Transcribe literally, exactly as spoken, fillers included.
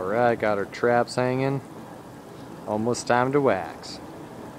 Alright, got our traps hanging. Almost time to wax.